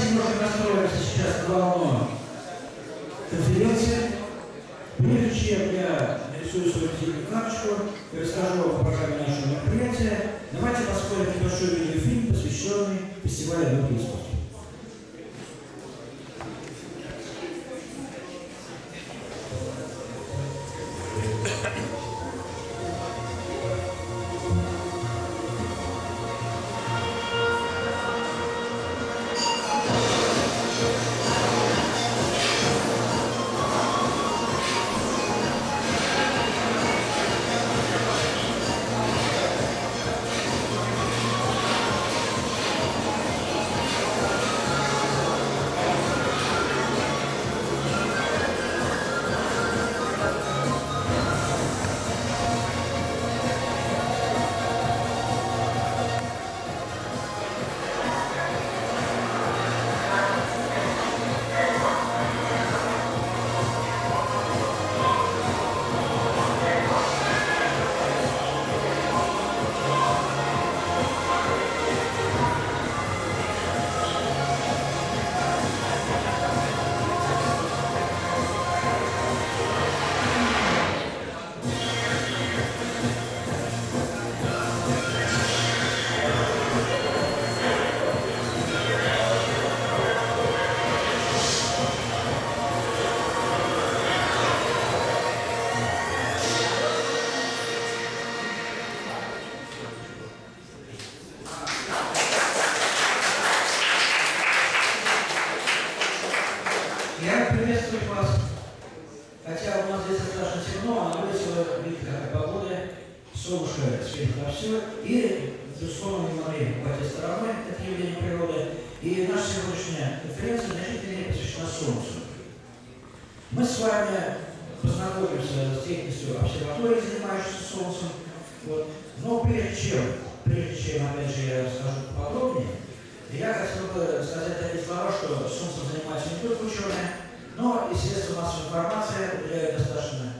Давайте немножко настроимся сейчас на волну конференции. Прежде чем я нарисую свою визитную карточку и расскажу о программе нашего мероприятия, давайте посмотрим небольшой видеофильм, посвященный фестивалю «Науки и искусства». Мы с вами познакомимся с деятельностью обсерватории, занимающейся Солнцем. Вот. Но прежде чем, опять же, я расскажу подробнее, я хотел бы сказать такие слова, что Солнцем занимаются не только ученые, но и средства массовой информации уделяют достаточно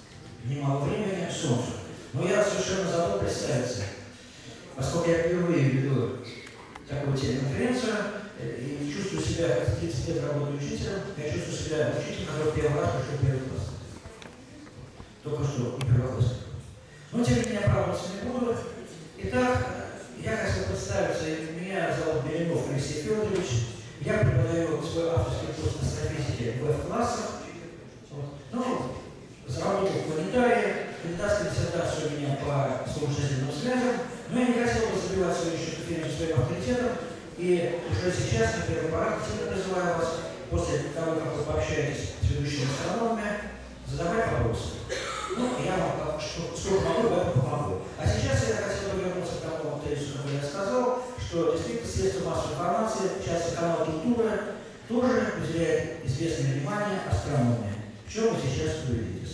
немало времени Солнцу. Но я совершенно забыл представиться, поскольку я впервые веду такую телеконференцию, и чувствую себя, как 30 лет работаю учителем, я чувствую себя учителем, который первый раз пришел в первый класс. Только что и первоклассник. Но тем не менее оправдываться не буду. Итак, я хотел представиться, меня зовут Беленов Алексей Федорович, я преподаю свой авторский курс астрофизики в F-классах. Вот. Ну, заработал в планетарии, кандидатская диссертация у меня по солнечно-жизненным связям, но я не хотел бы забивать свою еще конференцию своим авторитетом. И уже сейчас, на первый порядок, сильно призываю вас, после того, как вы пообщаетесь с ведущими астрономами, задавать вопросы. Ну, я вам сколько могу, в этом помогу. А сейчас я хотел бы вернуться к тому тезису, который я сказал, что действительно средства массовой информации, часть канала «Культура» тоже уделяет известное внимание астрономии. В чем вы сейчас увидитесь?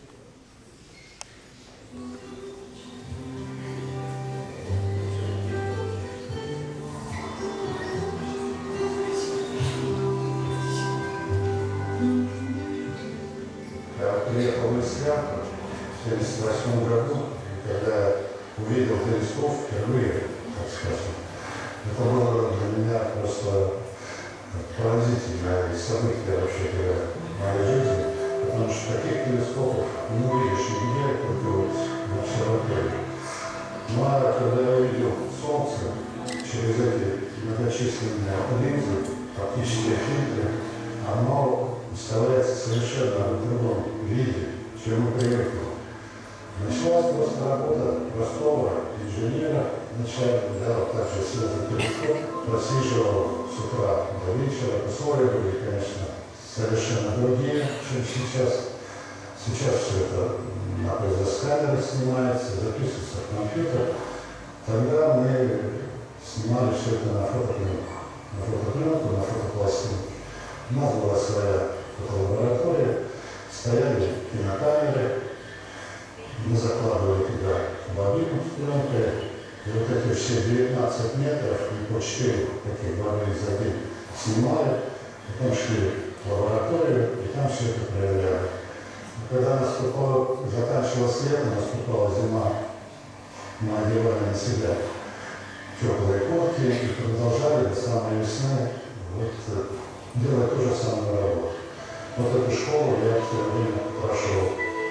Приехал в Исландию в 1978 году, когда увидел телескоп впервые, так скажем. Это было для меня просто поразительное событие вообще в моей жизни, потому что таких телескопов не увидишь нигде, только вот в обсерватории. Ну а когда я увидел Солнце через эти многочисленные линзы, оптические фильтры, оно выставляется совершенно в другом виде, чем мы привыкли. Началась просто работа простого инженера, начальника, да, вот так же светлый телескоп, просиживал с утра до вечера, условия были, конечно, совершенно другие, чем сейчас. Сейчас все это на пейзосканере снимается, записывается в компьютер. Тогда мы снимали все это на фотопленку, на фотопластинку. У нас была своя фотолаборатория, стояли кинокамеры, мы закладывали туда бобину с пленкой, и вот эти все 19 метров и по 4 таких бобин за день снимали, потом шли в лабораторию и там все это проверяли. Когда заканчивалось лето, наступала зима, мы одевали на себя теплые куртки и продолжали до самой весны вот делать ту же самую работу. Вот эту школу я все время прошел.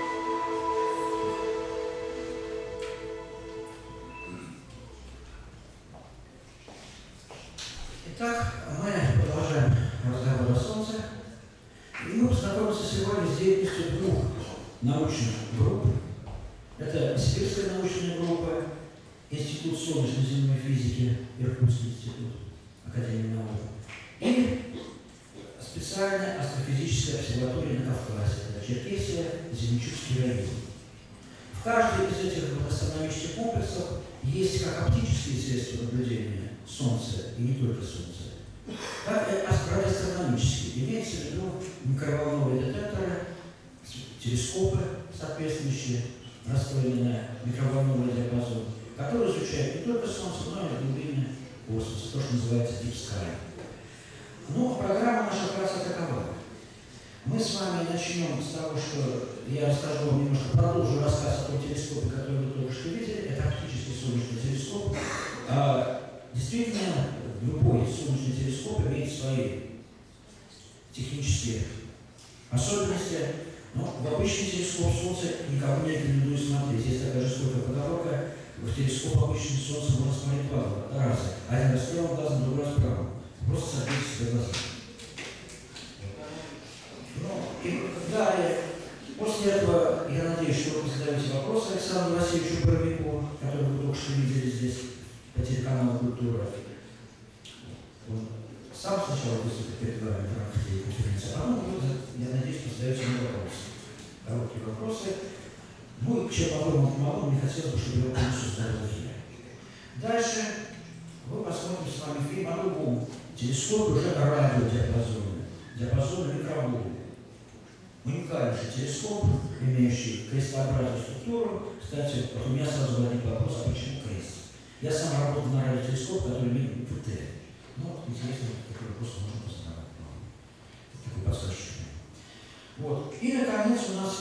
Итак, мы продолжаем разговор о Солнце. И мы познакомимся сегодня с деятельностью двух научных групп. Это Сибирская научная группа, Институт солнечной земной физики, Иркутский институт, Академия наук, и специальная астрофизическая обсерватория на Кавказе, это Черкесия, Зеленчукский район. В каждой из этих астрономических комплексов есть как оптические средства наблюдения Солнца, и не только Солнца, так и радиоастрономические. Имеется в виду микроволновые детекторы, телескопы соответствующие, настроенные на микроволновый диапазон, которые изучают не только Солнце, но и глубины космоса, то, что называется Deep Sky. Ну, программа наша как раз такова. Мы с вами начнем с того, что я расскажу вам немножко, продолжу рассказ о том телескопе, который вы только что видели. Это оптический солнечный телескоп. Действительно, любой солнечный телескоп имеет свои технические особенности. Но в обычный телескоп Солнца никому не рекомендую смотреть. Есть такая жестокая поговорка: в телескоп обычный Солнце можно смотреть два раза. Один раз правым глазом, другой раз правым. Просто согрейте себе глаза. Ну, и далее, после этого, я надеюсь, что вы задаете вопросы Александру Васильевичу Боровику, который вы только что видели здесь по телеканалу «Культура». Он сам сначала выступит перед вами в рамках этой конференции, а потом вы, я надеюсь, задаете ему вопросы. Короткие вопросы. Ну и чем могу, мне хотелось бы, чтобы его полностью знали в эфире. Дальше мы посмотрим с вами фильм о другом телескопе уже на радиодиапазоне, диапазоне микроволн. Уникальнейший телескоп, имеющий крестообразную структуру. Кстати, вот у меня сразу возник вопрос, а почему крест? Я сам работал на радиотелескоп, который имеет ПТ. Ну, интересно, такой вопрос можно познавать. Такой подсказочный. Вот. И, наконец, у нас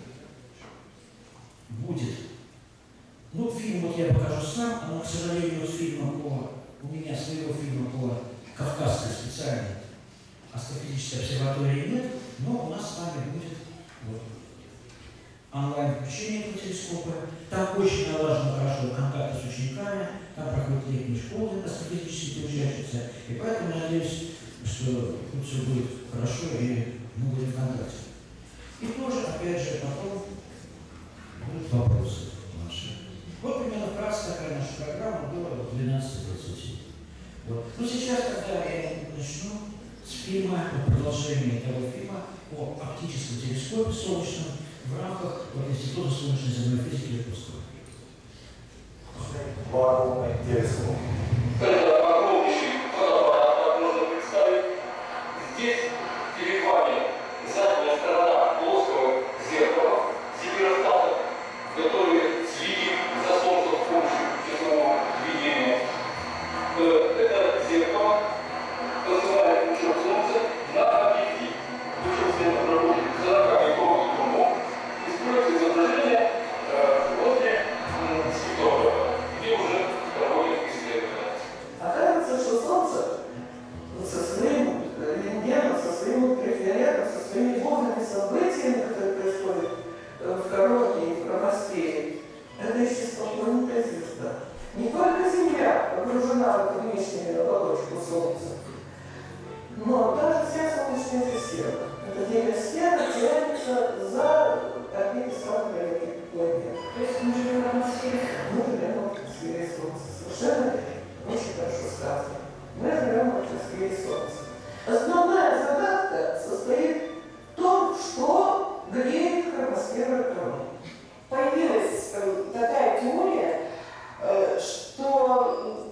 будет, ну, фильм вот я покажу сам, но, к сожалению, у меня своего фильма по Кавказской специальной астрофизической обсерватории нет, но у нас с вами будет вот, онлайн-включение этого телескопа. Там очень налажены хорошо контакты с учениками, там проходит летний школы астрофизические учащиеся, и поэтому надеюсь, что тут все будет хорошо и мы будем в контакте. И тоже, опять же, потом будут вопросы наши. Вот примерно вкратце такая наша программа до 12:30. Вот. Ну сейчас, когда я начну с фильма, продолжение того фильма о оптическом телескопе солнечном в рамках Института солнечной земной физики Иркутского. Вакуумный телескоп. Это огромнейший фотоаппарат, как можно представить. Здесь перед вами задняя сторона плоского зеркала, зиггеростата, который следит за Солнцем с помощью часового видения. Это зеркало посылает лучок Солнца на объектив. Лучок света проходит 40-метровый трубок, используется изображение возле спектрометра, где уже проводят исследования. Оказывается, что Солнце со своим рентгеном, со своим ультрафиолетом, со своими водными событиями, которые происходят в короне и в хромосфере, это еще спокойненькая звезда. Не только Земля погружена в эту внешнюю оболочку Солнца, но даже вся Солнечная система. Эта гелиосфера тянется за орбитой самых далеких планет. То есть мы живем в атмосфере? Мы живем в атмосфере Солнца. Совершенно очень хорошо сказано. Мы живем в атмосфере Солнца. Основная загадка состоит в том, что греет хромосферу крови. Появилась такая теория, что...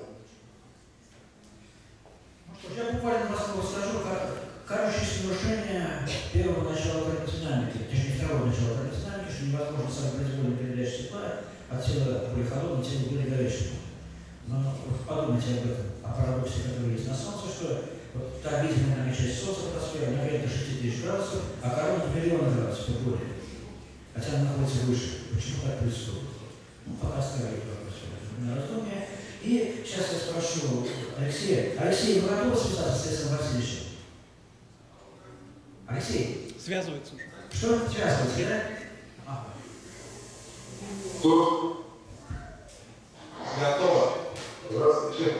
Я буквально расскажу, кажущееся нарушение первого начала термодинамики, точнее второго начала термодинамики, что невозможно самопроизвольно передачу тепла от тела более холодного к телу более горячему. Но вот подумайте об этом, о парадоксе, который есть на Солнце, что вот та видимая нами часть Солнца, атмосфера, нагрета 6000 градусов, а корона миллиона градусов и более. Хотя она находится выше. Почему так происходит? Ну, пока оставили вопрос на раздумье. И сейчас я спрошу Алексея. Алексей, вы готовы связаться с Алексеем Васильевичем? Алексей? Связывается уже. Что? Связывается, да? Ага. Кто? Готово. Здравствуйте.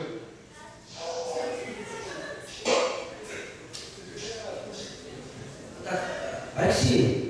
Так, Алексей.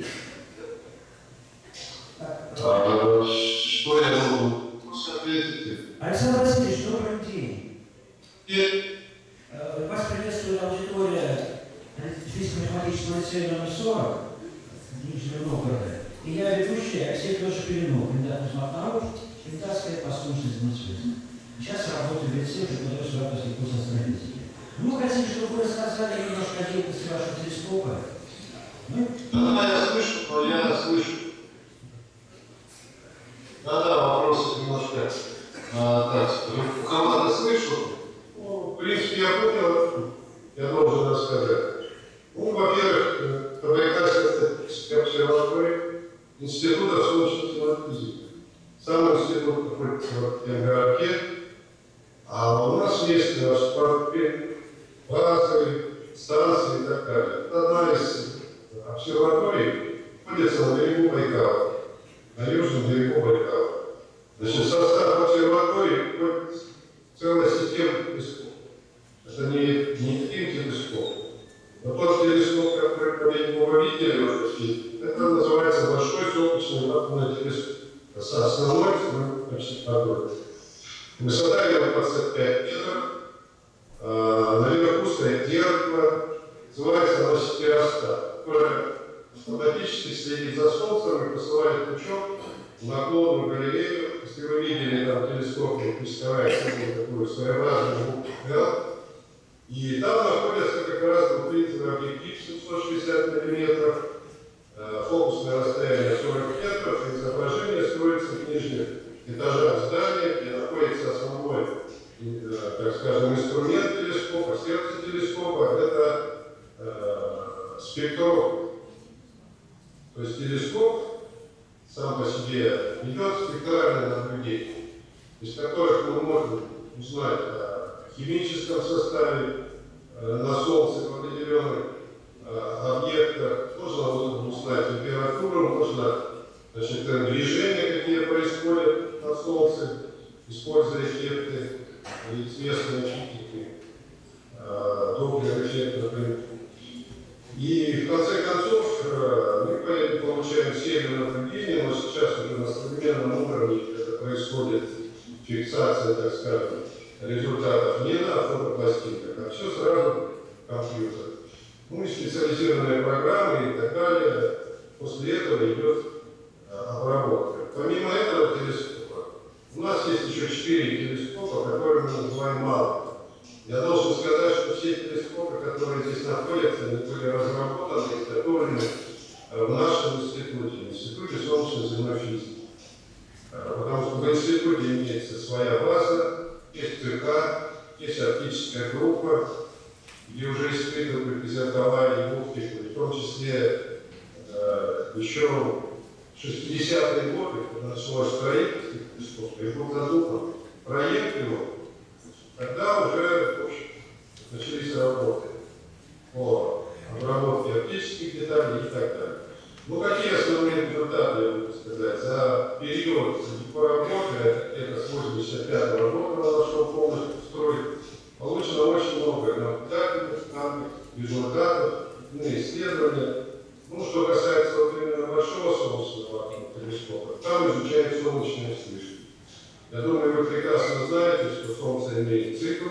Что я могу ответить? Александр Васильевич, добрый день. Нет. Вас приветствует аудитория физико-математического лицея номер 40 Нижнего Новгорода. И я ведущий Алексей Федорович Перенов, кандидат наук, кандидатская по сложности связи. Сейчас работаю в лицее, преподаю свой курс астрофизики. Мы хотим, чтобы вы рассказали немножко о деятельности вашего телескопа. Да, я слышу, но я слышу. Да, вопросы немножко. Так, команда слышу. Ну, в принципе, я понял, я должен рассказать. Ну, во-первых, Табайкальская обсерватория Института солнечной физики. Сам институт находится в Янгарке. А у нас есть парки, базы, станции и так далее. Это одна из обсерваторий, находится на берегу Байкала, на южном берегу Байкала. Значит, в состав обсерватории входит целая система телескопов. Это не один телескоп. Но тот телескоп, который, по-видимому, вы видели уже все, это называется Большой солнечный вакуумный телескоп. Это основной обсерватории. Высота его 25 метров, наверху стоит зеркало, называется оно сетеростат, которое автоматически следит за Солнцем и посылает лучом в наклонную галерею. Если вы видели там телескоп, представляете такую своеобразную букву L, и там находится как раз двухлинзовый объектив 760 мм, фокусное расстояние 40 метров, и изображение строится в нижних этажах здания, где находится основной, так скажем, инструмент телескопа, сердце телескопа, это спектрограф. То есть телескоп сам по себе ведет спектральное наблюдение, из которых мы можем узнать о химическом составе на Солнце в определенных объектах, можно узнать температуру, можно, значит, движения, какие происходят на Солнце, используя эффекты известные физики, Доплер-эффект, например. И в конце концов мы получаем серию наблюдений, но сейчас уже на современном уровне это происходит фиксация, так скажем, результатов не на фотопластинках, а все сразу в компьютер. Ну и специализированные программы и так далее. После этого идет обработка. Помимо этого телескопа, у нас есть еще 4 телескопа, которые мы называем малыми. Я должен сказать, что все телескопы, которые здесь находятся, они были разработаны и изготовлены в нашем институте, Институте солнечной земной физики. Потому что в институте имеется своя база, есть ЦК, есть оптическая группа, где уже испытывают и зеркала, и оптику, в том числе еще в 60-е годы, когда началось строительство телескопа, и был задуман проект его, тогда уже, в общем, начались работы по обработке оптических деталей и так далее. Ну, какие основные результаты, я могу сказать, за период по работе, это с 85 года она нашла полностью в строй, получено очень много наблюдательных данных, результатов, исследований. Ну, что касается вот именно большого солнечного телескопа, там изучают солнечные вспышки. Я думаю, вы прекрасно знаете, что Солнце имеет цикл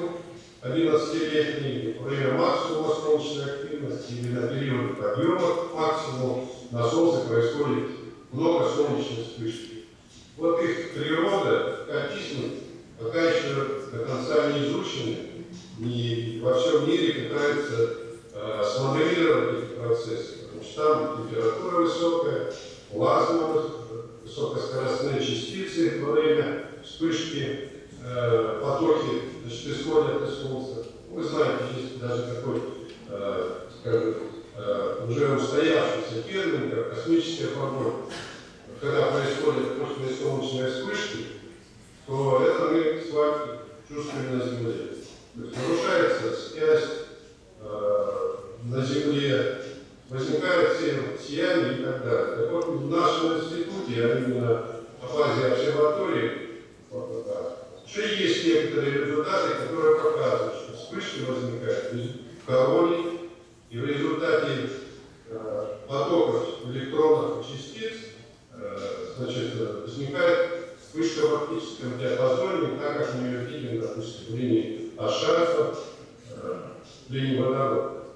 11-летний, во время максимума солнечной активности или на период подъема максимума на Солнце происходит много солнечных вспышек. Вот их природа, катизм, пока еще до конца не изучены, и во всем мире пытаются смоделировать эти процессы, потому что там температура высокая, плазма, высокоскоростные частицы во время вспышки, потоки, значит, исходят из Солнца. Вы знаете, есть даже такой, скажем, уже устоявшийся термин, как космическая погода. Когда происходят мощные солнечные вспышки, то это мы с вами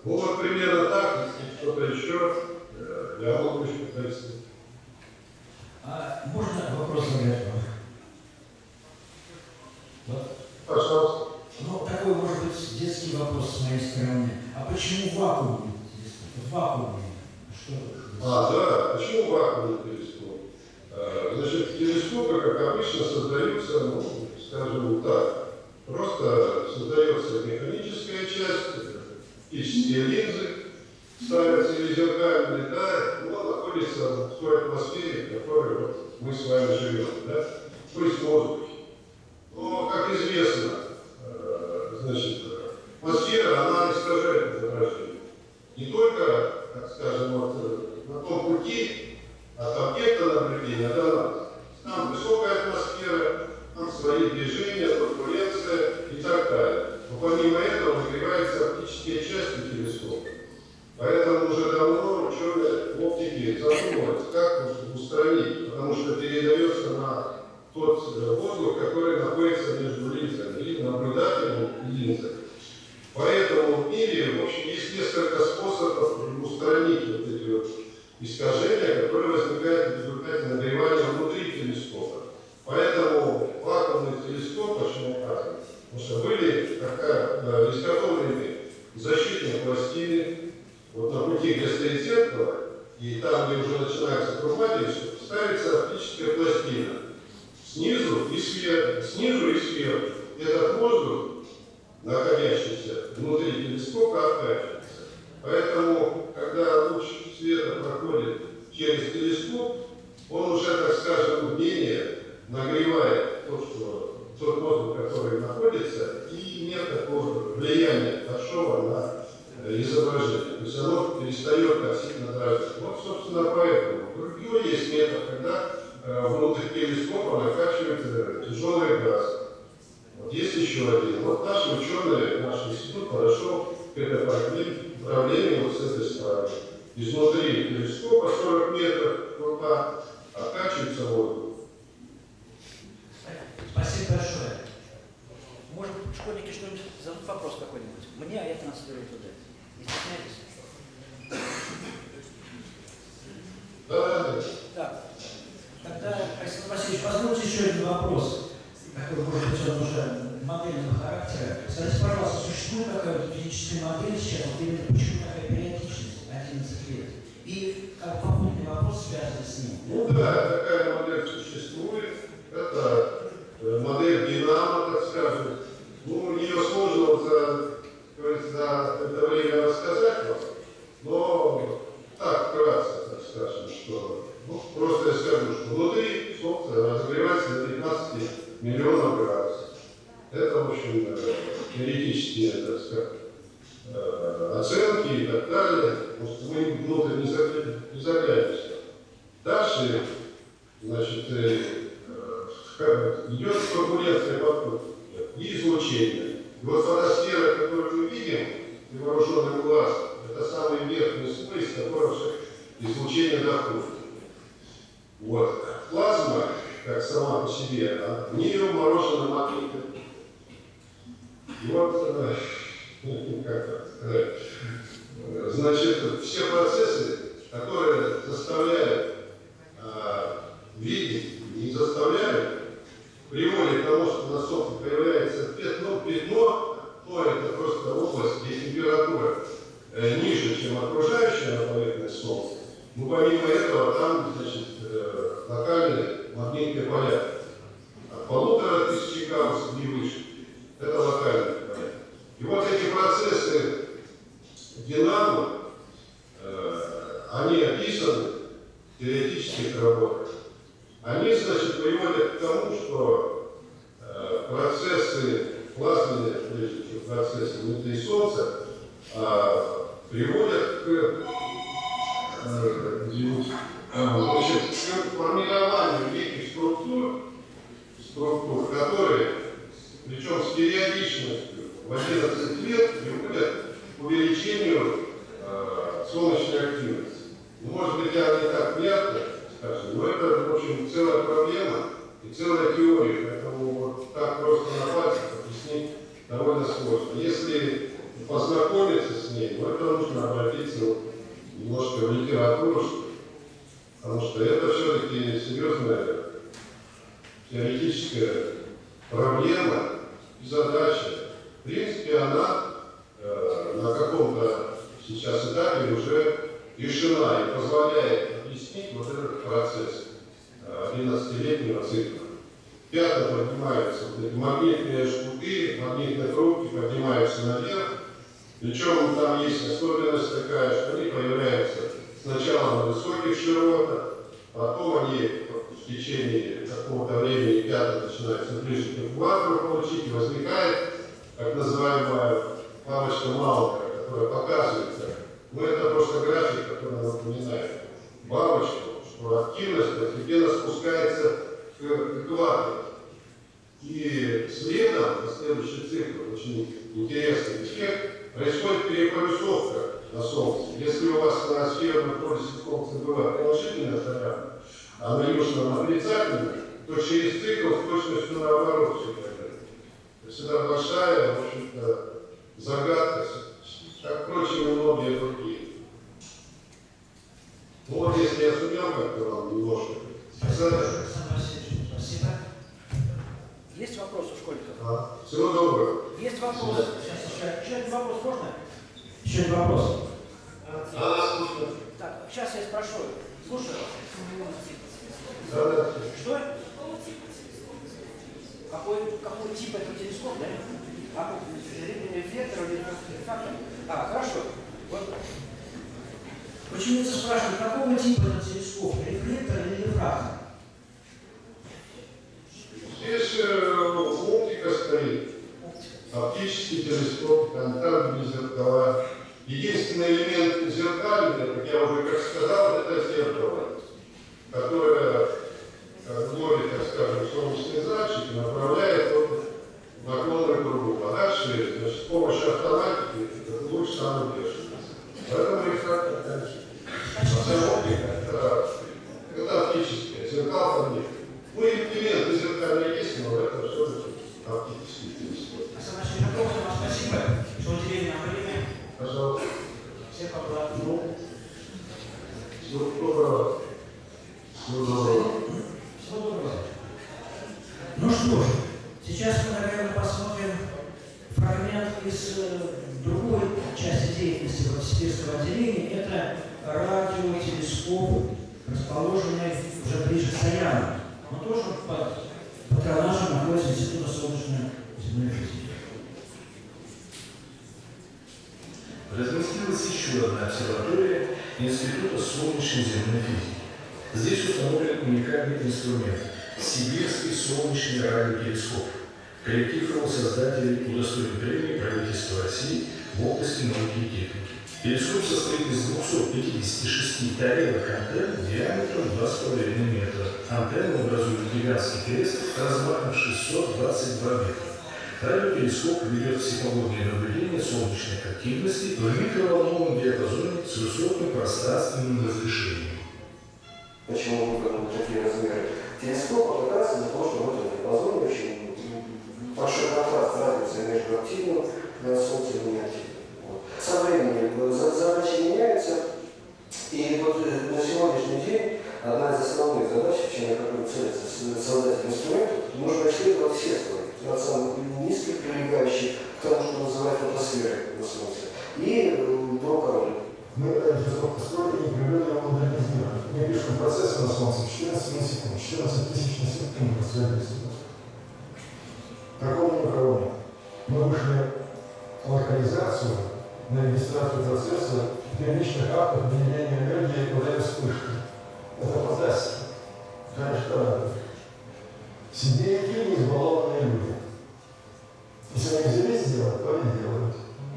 Ну вот примерно так, если что-то еще, я могу еще пояснить. Можно вопрос задать вам? Вот. Пожалуйста. Ну, такой, может быть, детский вопрос с моей стороны. А почему вакуум? Вакуум. Что? Да, почему вакуумный телескоп? Значит, телескопы, как обычно, создаются, ну, скажем так, просто создается механическая часть, оптические линзы, ставятся или зеркальные, да, но находится в той атмосфере, в которой вот мы с вами живем, да, то есть в воздухе. Но, как известно, значит, атмосфера, она искажает изображение. Не только, так скажем, вот, на том пути от объекта наблюдения до нас. Там высокая атмосфера, там свои движения, турбуленция и так далее. Но помимо этого нагреваются оптические части телескопа. Поэтому уже давно ученые в оптике задумывались, как устранить, потому что передается на тот воздух, который находится между линзами, или наблюдателем и линзой. Поэтому в мире, в общем, есть несколько способов устранить вот эти вот искажения, которые возникают в результате нагревания внутри телескопа. Поэтому вакуумный телескоп, почему указан? Потому что были изготовлены защитные пластины, вот на пути, где стоит зеркало, и там, где уже начинается труба телескопа, ставится оптическая пластина. Снизу и сверху. Этот воздух, находящийся внутри телескопа, откачивается. Поэтому, когда луч света проходит через телескоп, он уже, так скажем, менее нагревает тот воздух, который находится, и нет такого влияния большого на изображение. То есть оно перестает так сильно дрожать. Вот, собственно, поэтому. Другой есть метод, когда внутрь телескопа накачивается тяжелый газ. Вот есть еще один. Вот наши ученые, наш институт подошел к этой проблеме вот с этой стороны. Изнутри телескопа 40 метров рта откачивается воздух. Спасибо большое. Может быть, школьники что-нибудь зададут вопрос какой-нибудь? Мне, а я транслирую туда. Не стесняйтесь. Да. Так. Тогда, Александр Васильевич, позвольте еще один вопрос. Такой, может быть, он уже модельного характера. Скажите, пожалуйста, существует такая вот физическая модель сейчас, вот именно почему такая периодичность 11 лет? И как попутный вопрос связан с ним? Ну да, такая модель существует. Это модель Динамо, так скажем. Ну, ее сложно за это время рассказать вам, но так вкратце, так скажем, что просто я скажу, что внутри Солнце разогревается до 15 миллионов градусов. Это, в общем, теоретические, так сказать, оценки и так далее. Потому что мы внутрь не заглянемся. Дальше, значит, идет турбулентный поток и излучение. И вот фотосфера, которую мы видим невооруженным глазом, это самый верхний слой, из которого излучение доходит. Вот. Плазма, как сама по себе, в нее вморожена магнитом. И вот, значит, все процессы, которые заставляют видеть и не заставляют, приводит к тому, что на Солнце появляется пятно, но это просто область, где температура ниже, чем окружающая на поверхность Солнца. Но помимо этого там, значит, локальные магнитные поля. От 1500 гауссов и выше. Это локальные поля. И вот эти процессы Динамо, они описаны в теоретических работах. Они, значит, приводят к тому, что процессы плазменные, прежде чем процессы внутри Солнца, приводят к формированию неких структур, которые, причем с периодичностью в 11 лет, приводят к увеличению солнечной активности. Может быть, она не так ярко, скажем, но это, в общем, целая проблема и целая теория, поэтому вот так просто на пальцах объяснить довольно сложно. Если познакомиться с ней, но это нужно углубиться немножко в литературу, потому что это все-таки серьезная теоретическая проблема и задача. В принципе, она на каком-то сейчас этапе уже решена и позволяет объяснить вот этот процесс 11-летнего цикла. Пятна поднимаются, вот эти магнитные жгуты, магнитные трубки поднимаются наверх. Причем там есть особенность такая, что они появляются сначала на высоких широтах, потом они в течение какого-то времени пятна начинаются ближе к экватору получить, и возникает так называемая бабочка Малка, которая показывается. Ну, это просто график, который напоминает бабочку, что активность постепенно спускается к экватору. И следом, последующий цикл, очень интересный эффект, происходит переполюсовка на Солнце. Если у вас на северном полюсе Солнца была положительная заряда, а на южном отрицательная, то через цикл с точностью наоборот все происходит. То есть это большая, в общем-то, загадка, как, впрочем, и многие другие. Ну вот если я сумел как-то вам немножко сказать. Спасибо. Есть вопросы у школьников? Всего доброго. Есть вопросы? Сейчас еще один вопрос можно? Еще один вопрос. Так, сейчас я спрошу. Слушаю. Да. Что? Какой тип этого телескопа, да? Рефлектор или рефрактор? Хорошо. Вот. Ученица спрашивает, какого типа этот телескоп? Рефлектор или рефрактор? Здесь оптика стоит. Оптический телескоп, контактные зеркала. Единственный элемент зеркальный, как я уже как сказал, это зеркало, которое ловит, так скажем, солнечный зайчик и направляет в наклонную трубу. А дальше, значит, с помощью автоматики луч сам удерживается. Поэтому рефрактор, конечно. А оптика это оптическая, зеркал там нет. Ну, элементы зеркальные есть, но это все-таки оптический телескоп. Спасибо, что уделили нам время. Пожалуйста. Всех поблажек. Всего доброго. Всего доброго. Всего доброго. Ну что ж, сейчас мы, наверное, посмотрим фрагмент из другой части деятельности Новосибирского отделения. Это радиотелескоп, расположенный уже ближе к Саянам, но тоже под патронажем находится Института солнечной земной физики. Разместилась еще одна обсерватория Института солнечной земной физики. Здесь установлен уникальный инструмент – Сибирский солнечный радиотелескоп. Коллектив его создателей удостоен премии правительства России в области науки и техники. Телескоп состоит из 256 тарелок антенн диаметром 2,5 метра. Антенны образуют гигантский крест размахом 622 метра. Радиотелескоп ведет всепогодные наблюдения солнечной активности в микроволновом диапазоне с высоким пространственным разрешением. Почему выбраны такие размеры телескопа? Как раз из-за того, что в этом диапазоне очень большой контраст радиуса между активным солнцем и неактивным. Со временем задачи меняются, и вот на сегодняшний день одна из основных задач, чем я хочу целиться создать инструмент, нужно исследовать все слои, от самых низких, прилегающих к тому, что называют атмосферой на Солнце, и до короны. Мы построили непрерывно модернизировали. Мы пишем процессы на Солнце 14 миллисекунд, 14 тысяч на секунду связывается. Такого ни у кого нет. Мы вышли локализацию на регистрацию процесса в первичных актах выделения энергии во время вспышки. Это фантастика. Конечно, радует. Сидели не избалованные люди. Если они взялись сделать, то они делают.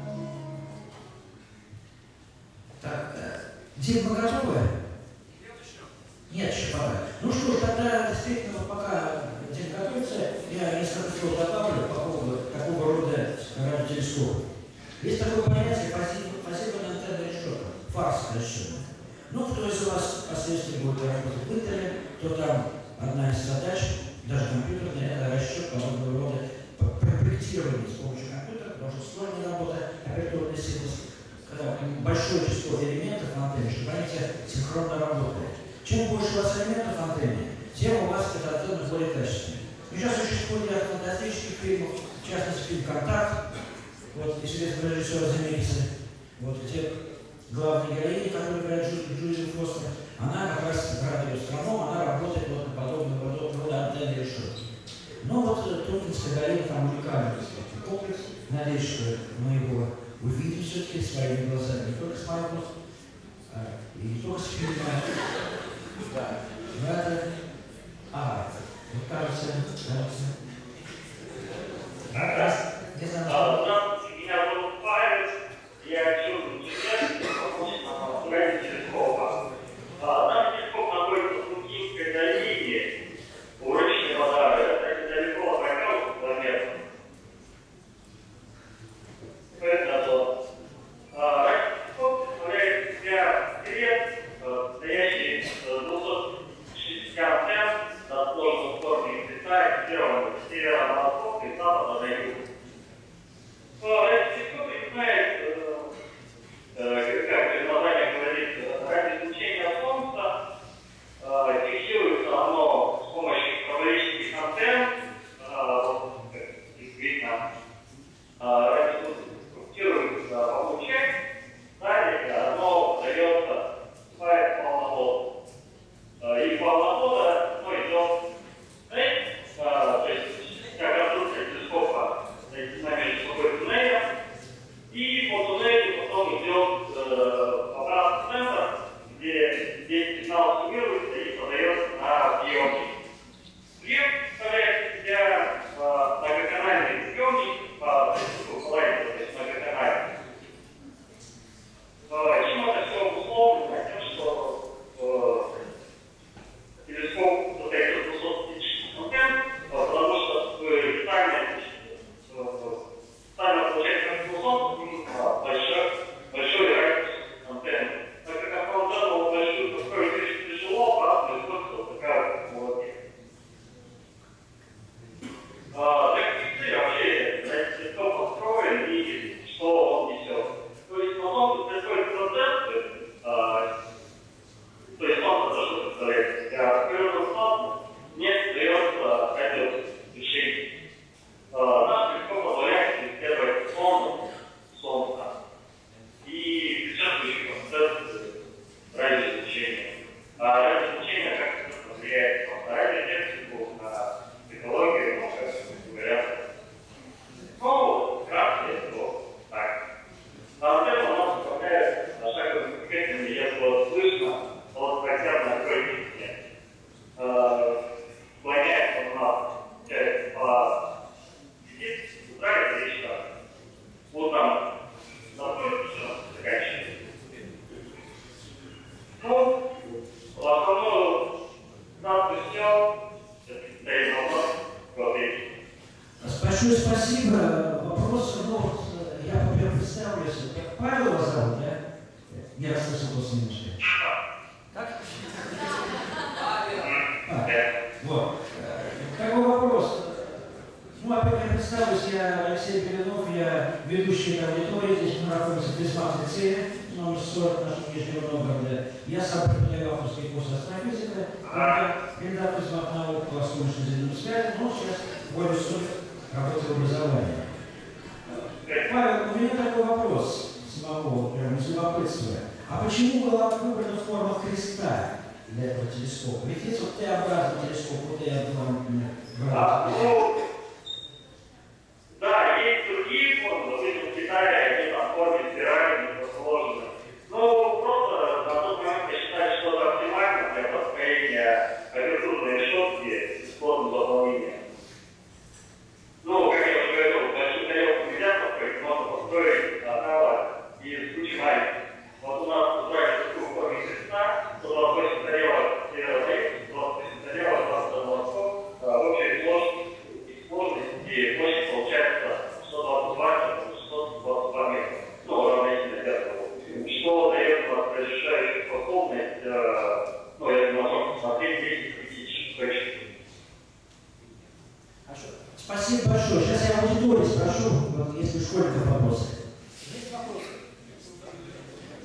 Так, Дим, мы готовы? Нет, еще пока. Ну что ж, тогда действительно, пока Дим готовится, я несколько слов добавлю по поводу такого рода радиотелескопа. Есть такое понятие фазированная антенна решетка, фарс решетка. Ну, кто из вас впоследствии будет работать в Интере, то там одна из задач, даже компьютерная, это расчет подобного рода проектирования с помощью компьютера, потому что сложная работа, операторная сеть, когда там, большое число элементов в антенне, чтобы они все синхронно работали. Чем больше у вас элементов в антенне, тем у вас эта антенна более качественная. Сейчас существует ряд фантастических фильмов, в частности фильм «Контакт», вот, известного режиссера Земекиса, вот, где главная героиня, которая играет Джуди Фостер, она как раз радиоастроном, она работает вот на подобного рода антенной решетки. Но вот Тункинская долина там уникальный комплекс. Надеюсь, что мы его увидим все-таки своими глазами, не только с моего, и не только с фильма. Да. Но это... вот кажется... Не знаю, Здравствуйте, меня зовут Павел, я учился инженер, помощник на проекте телескопа. Наш телескоп находится в Тункинской долине, у речного удара, это недалеко от Байкальского километра. Это вот. Телескоп представляет из себя скелет, стоящий 260 антенн на сложной форме креста, фиксированных с севера на восток и с запада на юг. Этот телескоп принимает, как название говорит, радиоизлучение Солнца. Фиксируется оно с помощью параболических антенн. Здесь видно. Радиофиксируется по луче. Далее оно дается, вступает в волновод. И волновода идет, то есть вся конструкция телескопа между собой туннелем, и по туннелю потом идет обратный центр, где здесь сигнал суммируется и подается на приемник. Приемник представляет из себя многоканальный приемник по принципу Коллайдера, то есть многоканальный. Чем это все обусловлено? Тем, что телескоп состоит из 200 антенн, потому что специально получается как 200, большой радиус антенны. Так как антенну большую построить очень тяжело, правда, используется такая технология. Для каких целей вообще телескоп построен и что он несет? То есть на Солнце происходит процесс, то есть Солнце то, что представляет себя природным Солнцем, не остается радиоизлучение. Наш телескоп позволяет исследовать Солнце и предшествующий процесс радиоизлучения. Радиоизлучение как влияет на радиотехнику, на технологию, на как говорят. Ну, вкратце, то так. Антенна у нас управляет шаговыми пакетами, если слышно, от характерной громкости. Склоняется у нас часть по сидит, утра и вечером. Утром находится, заканчивается. Ну, основную станцию снял, стоит на нас, говорит. Большое спасибо. Вопрос, я представлюсь, как Павел вас зовут, да? Я расслышал после немножко. Как? Вот. Такой вопрос. Ну, опять я представлюсь, я Алексей Белянов, я ведущий аудитории, здесь мы находимся в Бисмарк-лицее, номер 40 нашего Нижнего Новгорода. Я сам преподаю авторский курс астрофизика, кандидат из наук по солнечно-земным связям, но сейчас более 40 работаю в образовании. Павел, у меня такой вопрос самого, прямо из любопытства. А почему была выбрана форма креста для этого телескопа? Ведь есть вот Т-образный телескоп, вот я говорю. Да, есть другие формы, допустим, в Китае они там в форме спирали расположены. Но просто на тот момент я считаю, что это оптимально для построения агрессивной решетки с формой заполнения. Ну, как я уже говорил, большую тарелку нельзя построить, можно построить одного из кучи маленьких. Вот у нас устраивается в форме креста, 128 тарелок северо-запад, 128 тарелок, 22 восток, в общей сложности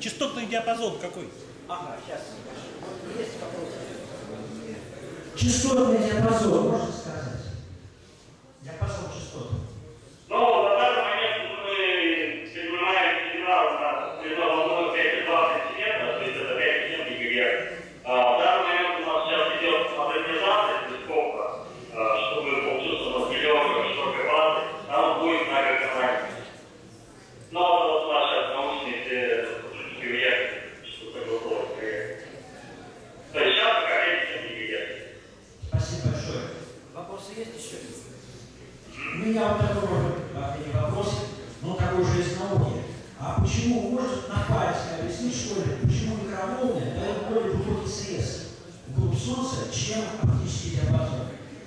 Частотный диапазон какой? Ага, сейчас. Есть вопросы? Частотный диапазон, можно сказать? Диапазон частот. Ну, на данный момент мы принимаем сигнал на волну 5,2 сантиметра, то есть это 5,7 ГГц. В данный момент у нас сейчас идет модернизация телескопа, чтобы получился у нас миллион широкой базы, там будет многоканальный. Но вот наши научные все проверяют, что такое проект. То есть сейчас пока 5,7 ГГц. Спасибо большое. Вопросы есть еще? У меня вот такой не вопрос, но такой же из науки. А почему, может на пальце объяснить, что ли, почему микроволны дают более глубокий срез вглубь Солнца, чем оптический диапазон?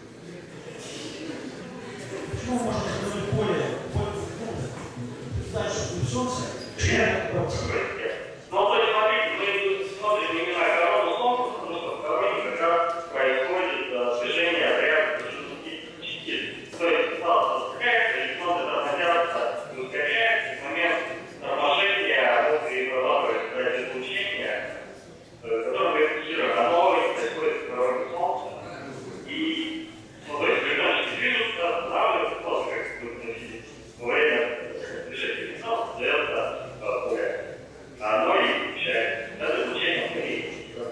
Почему можно сделать более дальше вглубь Солнца, чем оптика? Ну, то есть, смотрите, мы смотрим именно корону Солнца, потому что в короне как раз происходит движение отряда частиц. То есть, Солнце спускается, электрон разгоняется и ускоряется, в момент торможения внутри прорабатывается излучение, которое мы фиксируем, оно происходит в короне Солнца. И, ну, то есть, когда они движутся, останавливаются, просто как во время движения электрона дается поле. Оно и включает. Это излучение скорее.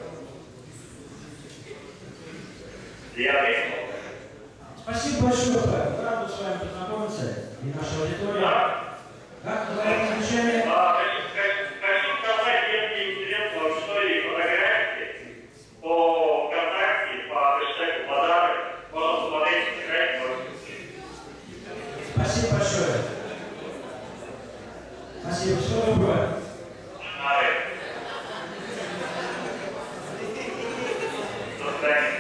Я ответил. Спасибо большое, рад с вами познакомиться и наша аудитория. Да. Как говорит замечание? Хочу сказать, если интересно в истории фотографии, по ВКонтакте, по хэштегу подарок, можно посмотреть фотографии. Спасибо большое. Спасибо. Всего доброго. До свидания.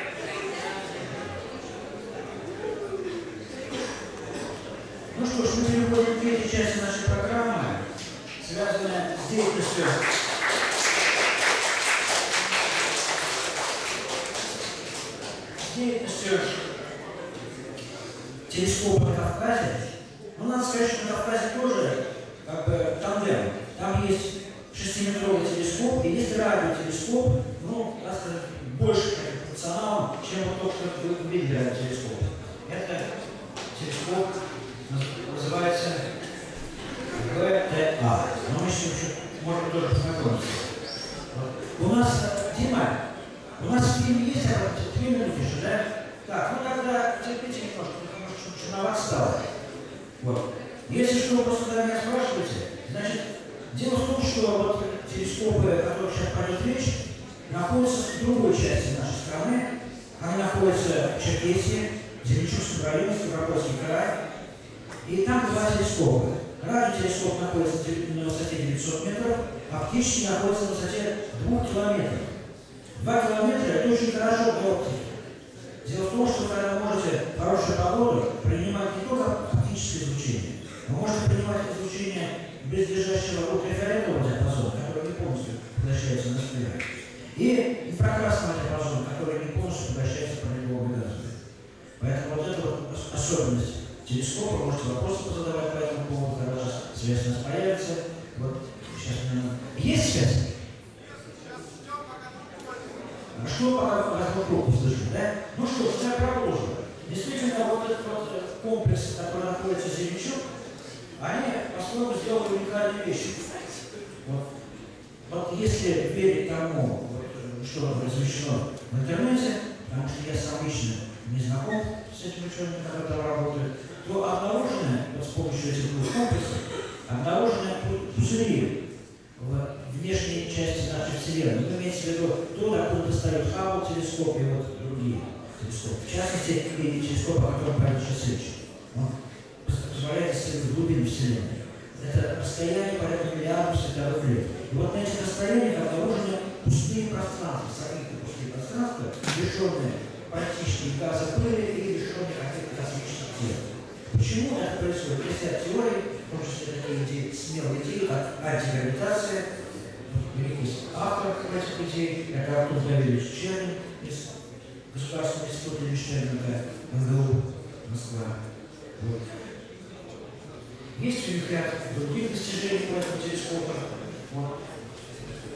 Ну что ж, мы переходим к третьей части нашей программы, связанной с деятельностью телескопа на Кавказе. Ну, надо сказать, что на Кавказе тоже как бы тандем. Там есть 6-метровый телескоп и есть радиотелескоп, ну, так сказать, больше функционалом, чем вот то, что вы видели радиотелескоп. Это телескоп называется ВТА. Но мы еще можем тоже познакомиться. Вот. У нас, Дима, у нас в фильме есть 3 минуты еще, да? Так, ну тогда терпите немножко, потому что чуноват стало. Вот. Если что, просто когда меня спрашиваете, значит, дело в том, что вот телескопы, о которых сейчас пойдет речь, находятся в другой части нашей страны. Они находятся в Черкесии, в Зеленчурском районе, Ставропольский край. И там 2 телескопа. Радиотелескоп находится на высоте 900 метров, а оптический находится на высоте 2 километров. 2 километра – это очень хорошо для оптики. Дело в том, что когда вы можете в хорошую погоду принимать не только оптическое излучение, вы можете принимать излучение близлежащего ультрафиолетового диапазона, который не полностью поглощается на спираль, и инфракрасного диапазона, который не полностью поглощается парниковыми газами. Поэтому вот эта вот особенность телескопа, можете вопросы позадавать по этому поводу, когда у вас связь у нас появится. Вот сейчас, наверное, есть связь? Что пока возьму трубку слышно, да? Ну что, я продолжу. Действительно, вот этот вот комплекс, который находится в Зеленчук, они, по-своему, сделали уникальные вещи. Вот если верить тому, вот, что размещено в интернете, потому что я сам лично не знаком с этим учеными, которые там работают, то обнаружены, вот с помощью этих 2 комплексов, обнаружены пузыри в внешней части нашей Вселенной. Вы имеете в виду то, откуда достает Хаббл телескоп и вот другие телескопы. В частности, и телескоп, о котором пойдет сейчас речь. Он позволяет исследовать глубины Вселенной. Это расстояние порядка миллиардов световых лет. И вот на этих расстояниях обнаружены пустые пространства, сравнительно пустые пространства, лишенные практически газа пыли и лишенные каких-то космических тел. Почему это происходит? Есть ряд теорий, в том числе такие идеи, смелые идеи, как антигравитация, великий автор этих идей, это Артур Давидович Чернин из Государственного института Лиштерника, МГУ, Москва. Вот. Есть у них ряд других достижений по этому телескопу. Вот.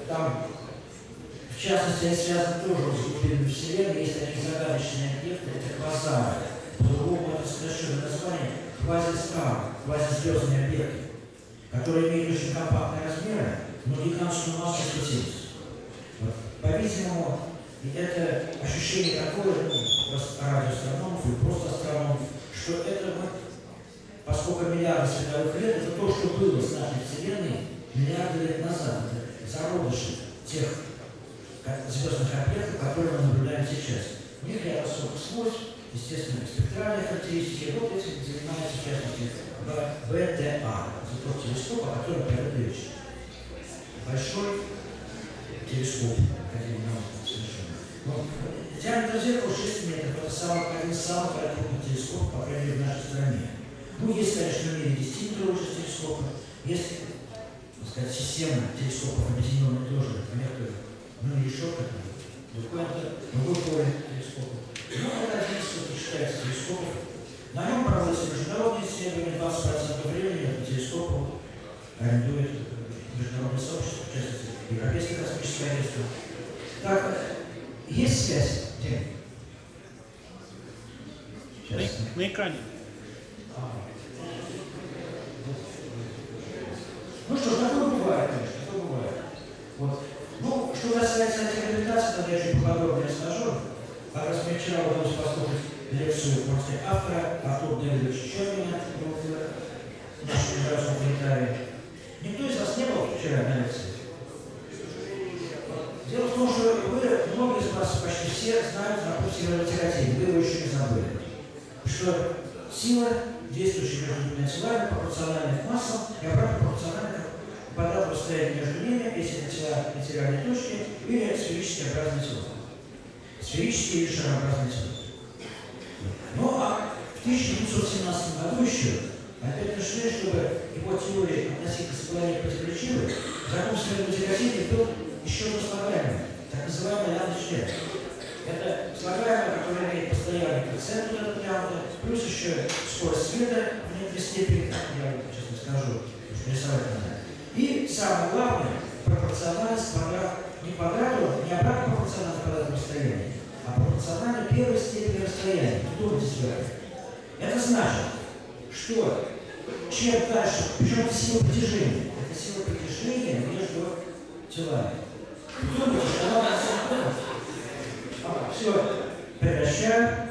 там, в частности, это связано тоже с глубинами Вселенной, есть такие загадочные объекты, это квазары. По-другому это совершенно название квазистраны, квазизвездные объекты, которые имеют очень компактные размеры, но гигантскую массу светильности. Вот. По-видимому, это ощущение такое, просто радиоастрономов и просто астрономов, что это, поскольку миллиарды световых лет, это то, что было с нашей Вселенной миллиарды лет назад. Это зародыши тех звездных объектов, которые мы наблюдаем сейчас. У них ряд особых свойств, естественно, спектральные характеристики. Вот этим занимается, в частности, БТА, это тот телескоп, о котором пойдет речь. Большой телескоп, Академии наук совершенно. Диаметр зеркала 6 метров. Это один из самых крупных телескопов, по крайней мере, в нашей стране. Ну, есть, конечно, в мире действительно лучше телескопы. Есть, так сказать, система телескопов, объединенная тоже методом, ну, еще как-то, другой поле телескопа. Ну, это один из, что считается, телескопов. На нем проводятся международные исследования, 20% времени этого телескопа арендует международное сообщество, в частности, Европейское космическое агентство. Так, есть связь, Дим? На экране. Ну что ж, такое бывает, конечно, такое бывает. Вот. Ну, что касается антигравитации, тогда я чуть поподробнее расскажу. Как раз мне вчера удалось послушать лекцию, можно сказать, автора Артура Дэвидовича Чермина в нашем международном планетарии. Никто из вас не был вчера на лекции? Дело в том, что многие из вас, почти все, знают закон силовой тяготения, вы его еще не забыли. Что сила, действующая между двумя телами, пропорциональна их массам и обратно пропорциональна к квадратному расстоянию между ними, если это тела материальной точки или сферически образные тела. Сферические или шарообразные тела. Ну а в 1917 году еще опять решили, чтобы его теория относительно склонения противоречивой, закон силовой тяготения был еще одно слагаемое, так называемое лямбда-член. Это слагаемое, которое имеет постоянный коэффициент вот этот лямбда, плюс еще скорость света в некоторой степени, я вам сейчас скажу, что рисовать надо. И самое главное, пропорциональность не квадрату, не обратно пропорциональность квадратному расстоянию, а пропорционально первой степени расстояния. Думайте сюда. Это значит, что чем дальше, причем это сила притяжения, это сила притяжения между телами. Думайте, что она все, прекращаю.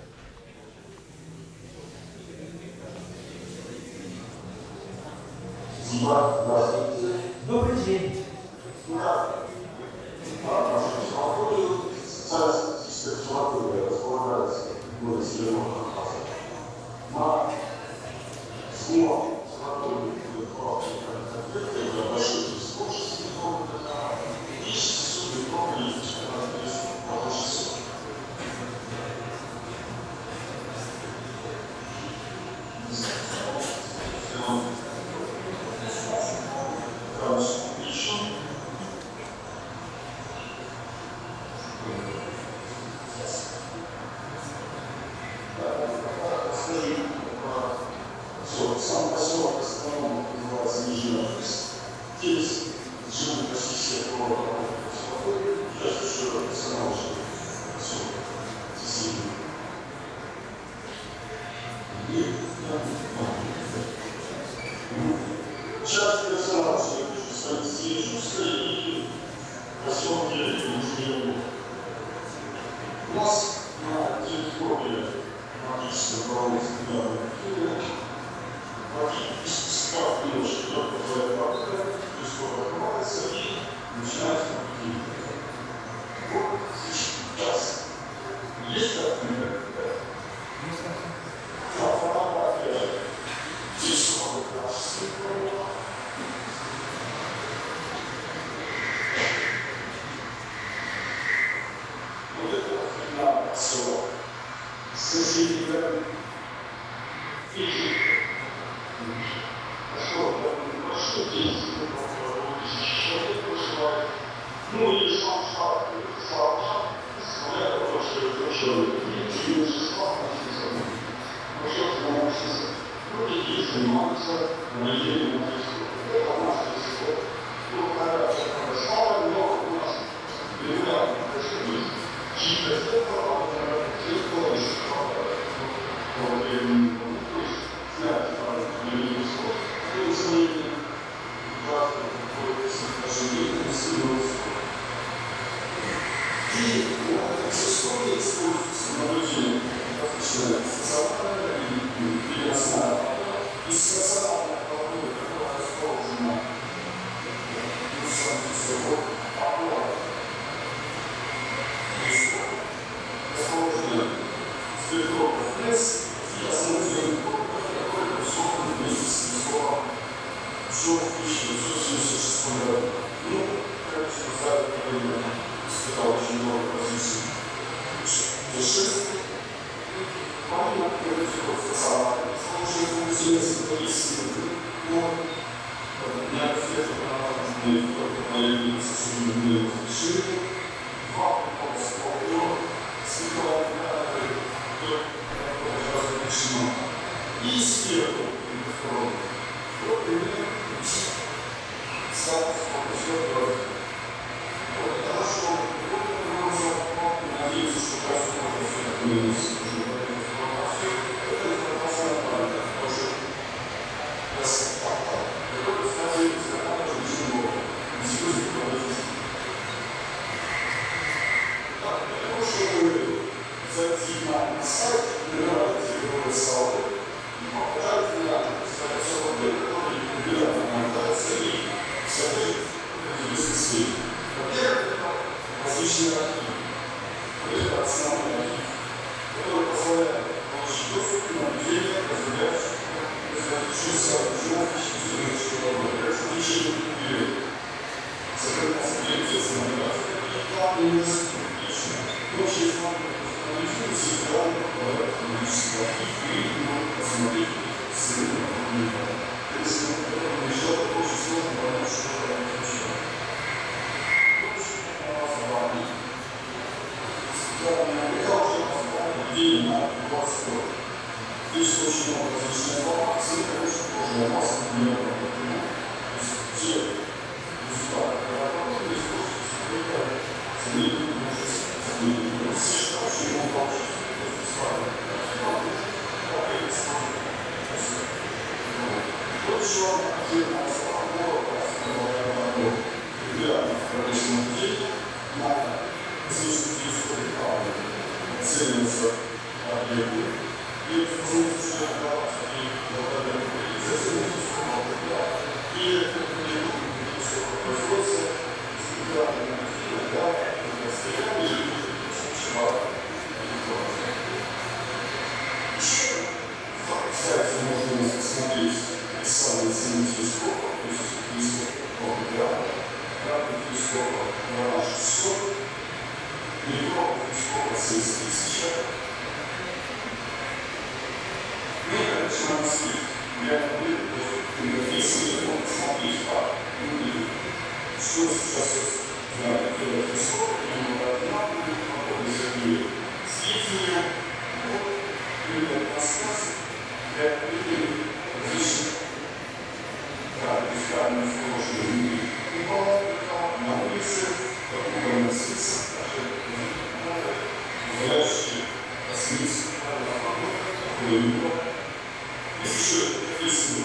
Добрый день. заниматься на неделю. Это наш телескоп. Ну, когда это самое свидетельств. И история используется наблюдение различных социальных и переносных. Из социальных проблем, которые расположены в Санкт-Петербурге, расположены в Петровках лес, и основной город, который был создан вместе с Песком еще в 1976 году. Ну, конечно, за это время испытал очень много различных путешествий. Помимо социальных, сложных интересов, истины, но не ответа на появились, к сожалению, решили. Два полоского дома, светового разрешено. И сверху, на втором, вот примерно статус полоского. Вот хорошо, вот надеюсь, что каждый может это зайти на сайт, набирайте его салты и покажите на статус, который регулярно набирается и содержит различные сферы. Во-первых, это различные архивы. Это основной архив, который позволяет получить доступ к наблюдению, разделяющихся физических различных периодов. Сохраняется приоритет набираться и главный университет. Общие знания анализируются данные, экономический архив и посмотреть исследования. Если мы еще очень сложно понять, что это означает. Очень название. Это уже название людей на 20 год. Здесь очень много различной информации, конечно, тоже опасно для работы. Те результаты, которые используются, это средний Кстати, можно посмотреть описание цены телескопа, то есть телескоп грамм телескопа на 600, миллион телескопа 7000. Ну и, конечно, надо слить. Я написано, можно посмотреть, как выглядит, что сейчас знает телескоп, и сведения, пример рассказ для различных фискальных сложностей. На улице, как носиться, позволяющие осмыслить, есть еще если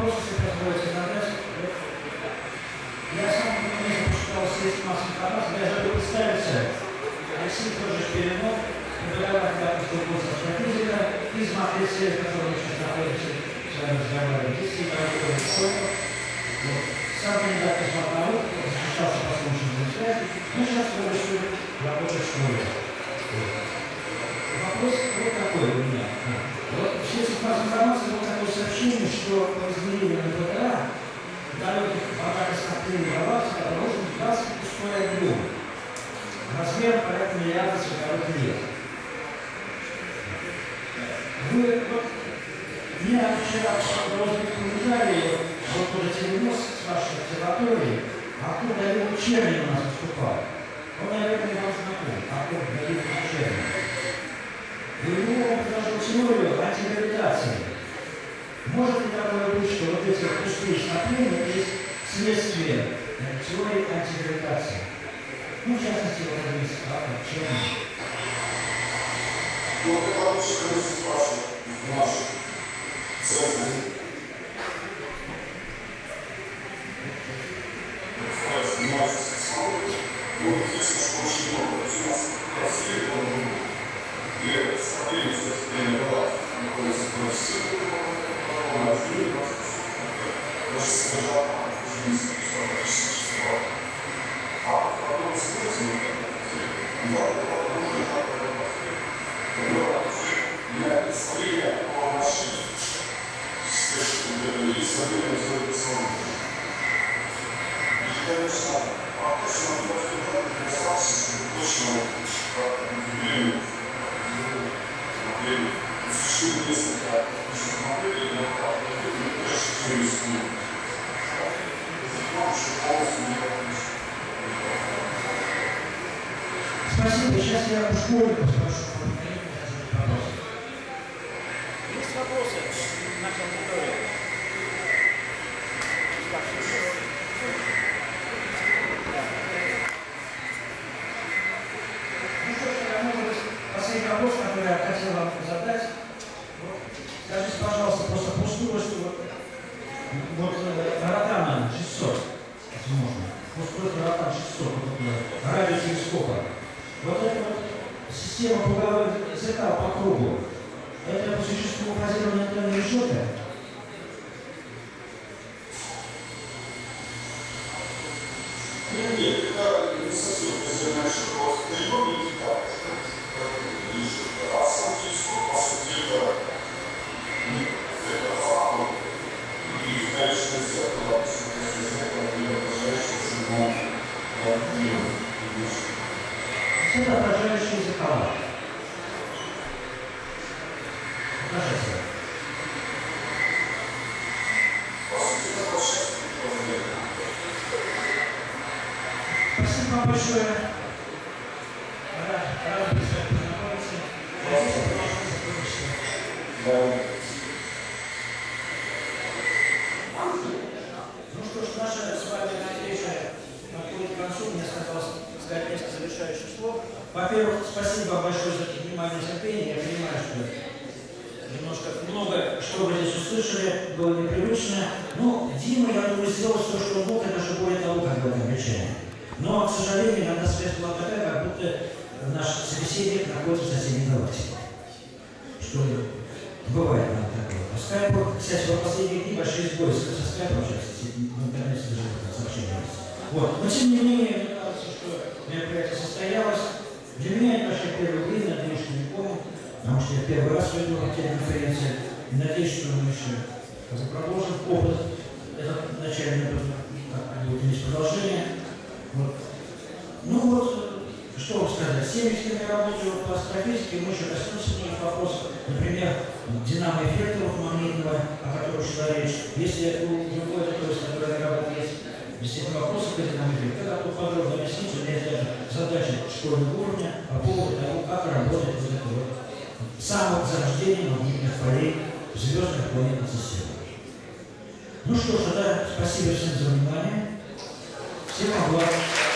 вопросы, если позволите задать. Я сам не запускал средств массовой информации, я забыл представиться. Алексей Федорович Перенов, преподаватель Апостольского курса астрофизика, из матрицы, в которой мы сейчас находимся, с вами разговариваем. Здесь и Анатолий Соколов. Сам кандидат из наук, защищался по случаю связи, но сейчас решил работать в школе. Вопрос вот такой у меня. Вот в средствах массовой информации было такое сообщение, что по измерению ПТА далеких вода скопления галактики обнаружен 20 пустой объем размером порядка миллиарда световых лет. Вы вот меня вчера узнали вот туда телевоз с вашей обсерватории, а тут Давид Черный у нас выступал. Он, наверное, не вам знаком, а тут Давид Черный. И у него он предложил теорию антигравитации. Может ли такое быть, что вот эти пустые скопления есть следствие теории антигравитации? Ну, в частности, вот это есть Черный. Ну, это лучше, конечно, спрашивать в наших центрах. Ну, если что, очень много расследований, и это скопление состояния галактики находится в процессе, он ответ даже содержал физические вещества. А потом смысл я представляю по машине, и современное изолирование. И, конечно, достаточно точного времени. Существует несколько моделей, но прежде всего рискует. Спасибо. Сейчас я у школьников спрошу. Есть вопросы к нашей аудитории? Ну что ж, я, может быть, последний вопрос, который я хотел вам задать. Вот, скажите, пожалуйста, просто пустую, что вот Ротана 600, если можно, пустой Ротан 600, вот, радиотелескопа. Вот эта вот система круговых зеркал по кругу, это по существу базирование на решетке? Нет, это не совсем базированная решетка, на него не летает. А сам телескоп, по сути, это фактор и конечно зеркало, не отражающееся на Это отражающие зеркала. Покажите. Спасибо вам большое. Рад быть с вами познакомиться. Ну что ж, наша с вами встреча подходит к концу. Мне осталось сказать несколько завершающих слов. Во-первых, спасибо вам большое за внимание и терпение. Я понимаю, что немножко много, что вы здесь услышали, было непривычно. Ну, Дима, я думаю, сделал все, что он мог, и даже более того, как в этом речении. Но, к сожалению, иногда связь была такая, как будто наш собеседник находится в соседней галактике. Что бывает нам такое. По скайпу, кстати, в последние дни большие сбои со скайпом сейчас в интернете даже сообщения есть. Вот. Но, тем не менее, мне кажется, что мероприятие состоялось. Для меня это вообще первый день, надеюсь, что не помню, потому что я первый раз веду на телеконференции. И надеюсь, что мы еще продолжим опыт, этот начальный опыт, как будет иметь продолжение. Вот. Ну вот, что вам сказать, 7 лет я работаю по астрофизике, мы еще коснемся многих вопросов, например, динамо-эффекта магнитного, о котором шла речь. Если у другой такой, с которой я работаю, есть действительно вопросы по динамо-эффекту, я готов подробно объяснить, у меня есть даже задача школьного уровня по поводу того, как работает вот это вот самозарождение магнитных полей в звездных планетных системах. Ну что ж, тогда спасибо всем за внимание. Всем благ.